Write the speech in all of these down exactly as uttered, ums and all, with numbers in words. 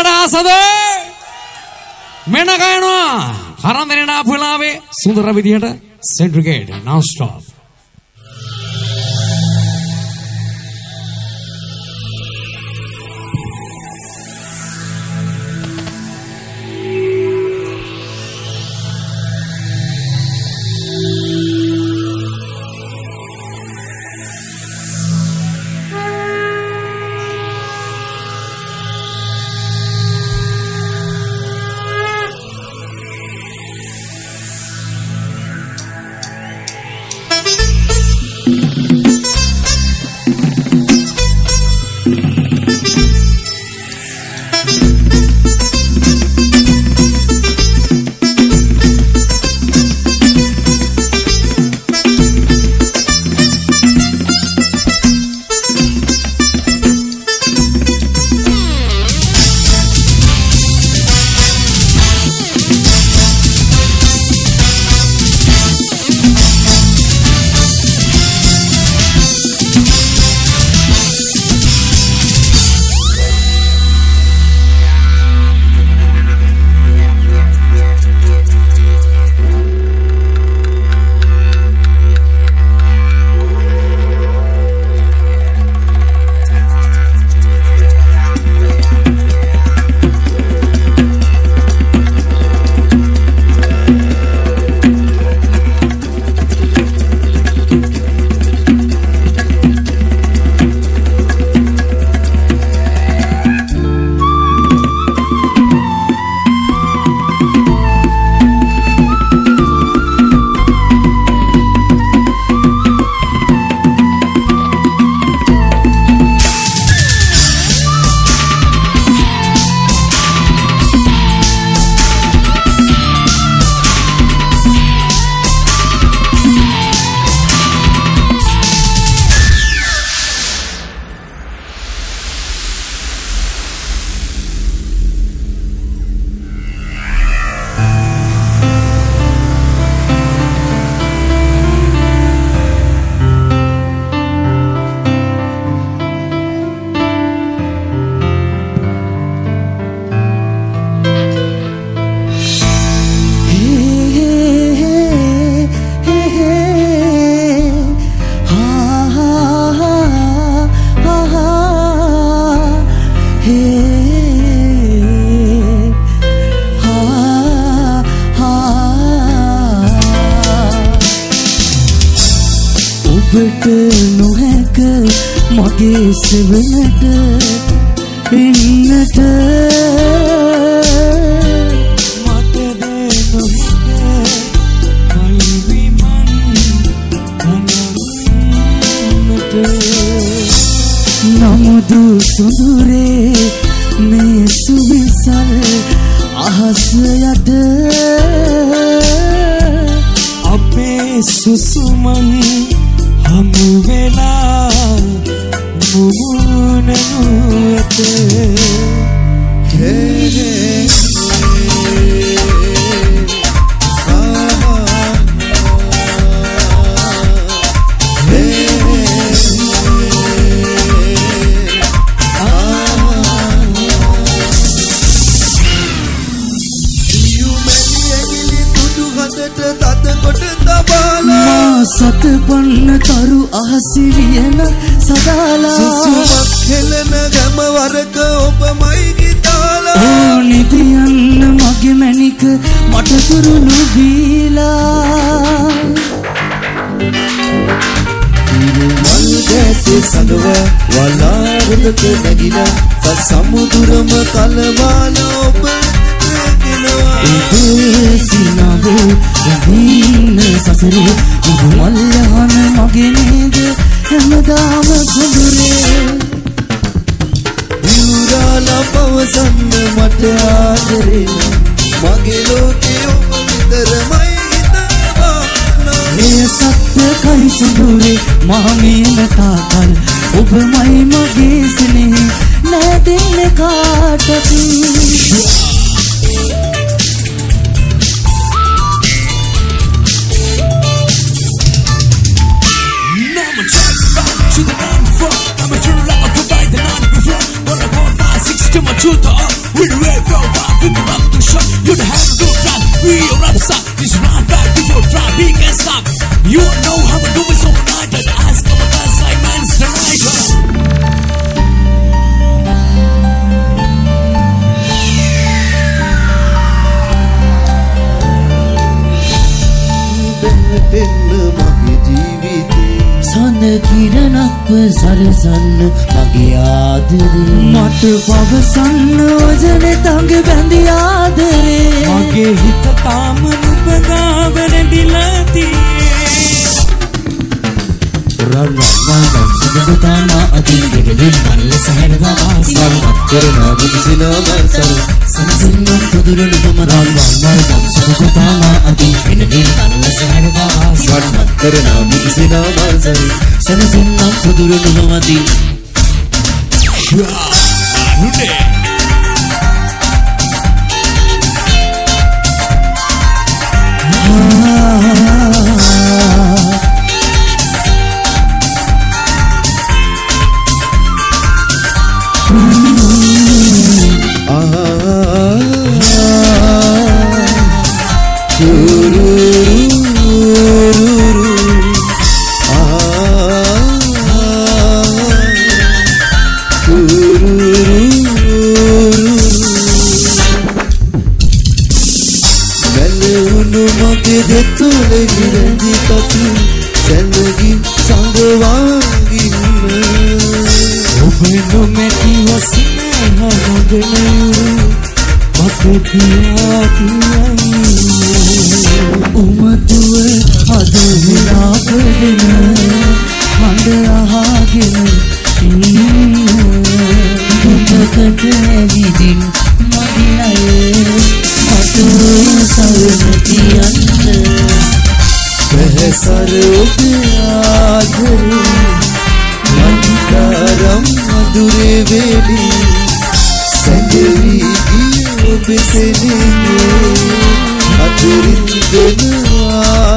වලට ආසද? මෙන්න ගයනවා. කරන්දරේ නාපු වෙලාවේ සුන්දර විදියට සෙන්ට්‍රිගේට් non stop. සෙවනට එන්නට මට දෙනොහිට මල්විමන් අනන්නට නමුදු සුඳුරේ මේ සුවිසල් අහස යට අපේ සුසුමන් හමු වෙලා මුමුණනුවත හේ සත පන්න තරු අහසි වියන සදාලා සුසුමක් හෙලන ගැම වරක ඔබමයි ගිතාලා ඕ නිතියන්න මගේ මැනික මට තුරු නොබීලා මල් දැසේ සඳව වලාරුදක නැගිලා සසමුදුරම කලවාල ඔබ සිනාවෝ රවීන සසරේ ඔබ මල්ලහන මගේ නේද හැමදාම සුදුරේ විවුරාලා පවසන්න මට ආදරේ මගේ ලෝකේ ඔබ විතරමයි හිතනවා මේ සත්‍ය කයි සුදුරේ මහමීන තාකල් ඔබමයි මගේ සනේ නැදෙන්නේ කාටද to the end front. I'm a true like a provide the non before. One of one five six to my truth. We චන්ද කිරණක් සරසන්න මගේ ආදරේ මට පවසන්න ඔජනේ තඟ බැඳි ආදරේ මගේ හිත තාම නුඹ ගාව රැඳිලා තියෙන්නේ රන් රන් රන් සුදු තාම අතින් දෙකෙන් මල්ල සහැරදා ආසල් කරන බුදුසින මල්සල් සනසින්න සුදුරණ තම රන් රන් රන් සුදු තාම අතින් දෙකෙන් මල්ල සහැරදා ආසල් කරන බුදුසින මල්සල් සනසින්න සුදුරණ තම අතින් නුනේ දෙතුලේ ගිරඳි කතු සැලගි සංගවාගින්න ඔබ නොමැති වසින හොඳනු මට කියා කියන්නේ උමතුව අද විලාපගෙන හඬ අහගෙන දුකකට ඇවිදින් මගේ අය අතේ සල්මති යන්න පෙහසර ඔබේ ආදරේ මන්තරම් මధుරේ වේලි සැඟවි ගිය ඔබේ සෙනෙහේ අතුරින් දෙනවා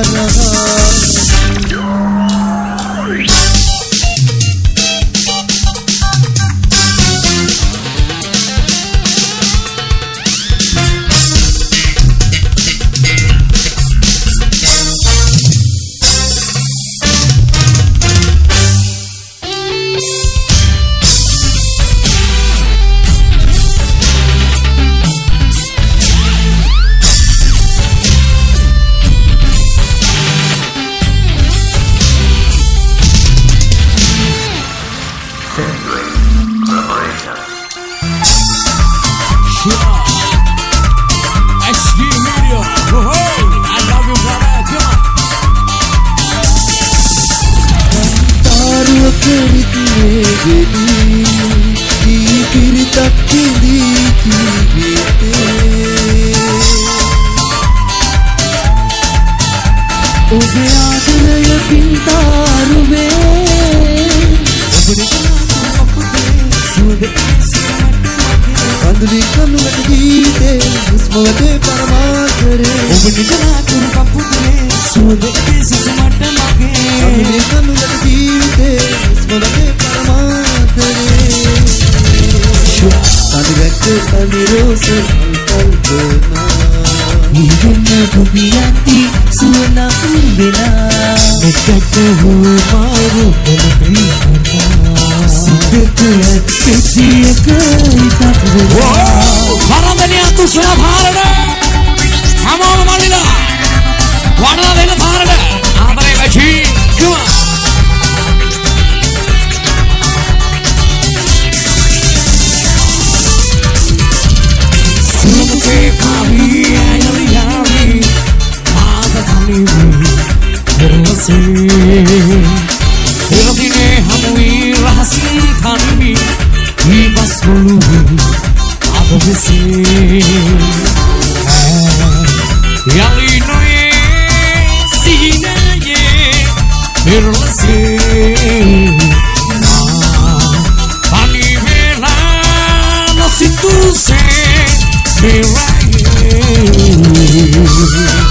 Be right here.